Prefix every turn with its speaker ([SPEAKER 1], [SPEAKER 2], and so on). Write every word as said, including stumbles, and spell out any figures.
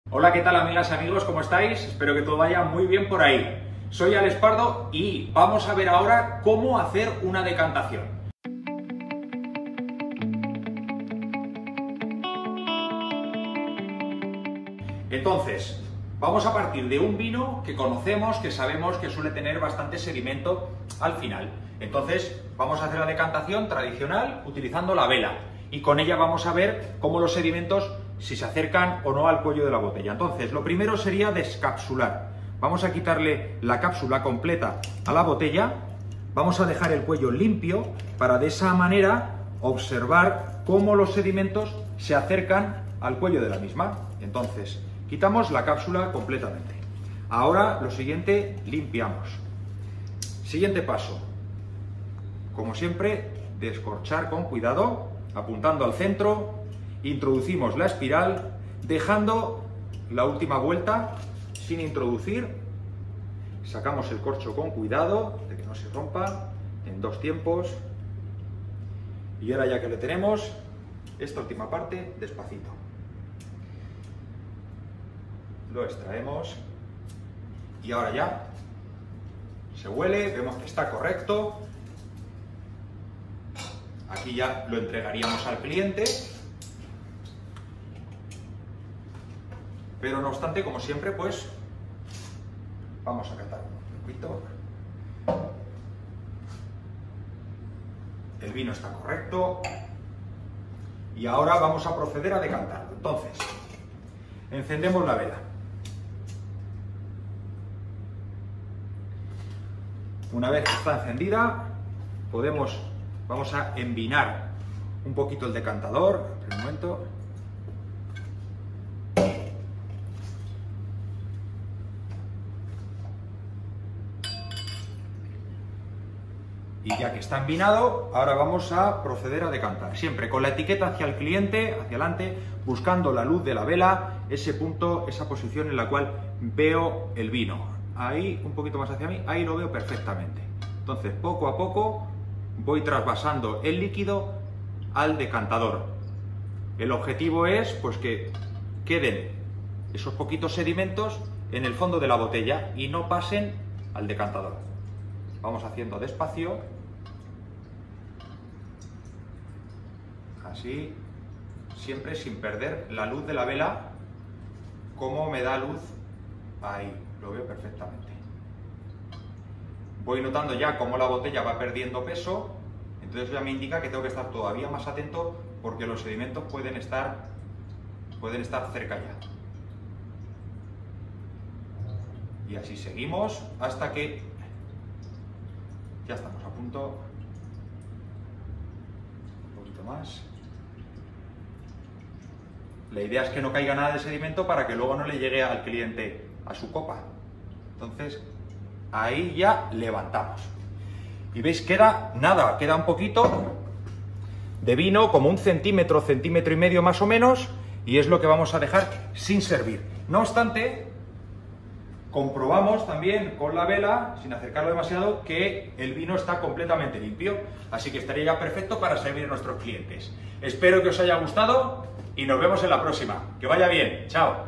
[SPEAKER 1] Hola, ¿qué tal amigas, amigos? ¿Cómo estáis? Espero que todo vaya muy bien por ahí. Soy Alex Pardo y vamos a ver ahora cómo hacer una decantación. Entonces, vamos a partir de un vino que conocemos, que sabemos que suele tener bastante sedimento al final. Entonces, vamos a hacer la decantación tradicional utilizando la vela y con ella vamos a ver cómo los sedimentos si se acercan o no al cuello de la botella. Entonces, lo primero sería descapsular. Vamos a quitarle la cápsula completa a la botella, vamos a dejar el cuello limpio para de esa manera observar cómo los sedimentos se acercan al cuello de la misma. Entonces, quitamos la cápsula completamente. Ahora, lo siguiente, limpiamos. Siguiente paso. Como siempre, descorchar con cuidado, apuntando al centro, introducimos la espiral, dejando la última vuelta sin introducir, sacamos el corcho con cuidado, de que no se rompa, en dos tiempos, y ahora ya que lo tenemos, esta última parte, despacito. Lo extraemos, y ahora ya se huele, vemos que está correcto. Aquí ya lo entregaríamos al cliente, pero no obstante, como siempre, pues vamos a catar un poquito. El vino está correcto y ahora vamos a proceder a decantarlo. Entonces, encendemos la vela. Una vez que está encendida, podemos Vamos a envinar un poquito el decantador. Un momento. Y ya que está envinado, ahora vamos a proceder a decantar. Siempre con la etiqueta hacia el cliente, hacia adelante, buscando la luz de la vela, ese punto, esa posición en la cual veo el vino. Ahí, un poquito más hacia mí, ahí lo veo perfectamente. Entonces, poco a poco voy trasvasando el líquido al decantador. El objetivo es pues que queden esos poquitos sedimentos en el fondo de la botella y no pasen al decantador. Vamos haciendo despacio, así, siempre sin perder la luz de la vela. Como me da luz, ahí, lo veo perfectamente. Voy notando ya cómo la botella va perdiendo peso, entonces ya me indica que tengo que estar todavía más atento porque los sedimentos pueden estar, pueden estar cerca ya. Y así seguimos hasta que ya estamos a punto. Un poquito más. La idea es que no caiga nada de sedimento para que luego no le llegue al cliente a su copa. Entonces, ahí ya levantamos. Y veis, queda nada, queda un poquito de vino, como un centímetro, centímetro y medio más o menos, y es lo que vamos a dejar sin servir. No obstante, comprobamos también con la vela, sin acercarlo demasiado, que el vino está completamente limpio, así que estaría ya perfecto para servir a nuestros clientes. Espero que os haya gustado y nos vemos en la próxima. Que vaya bien, chao.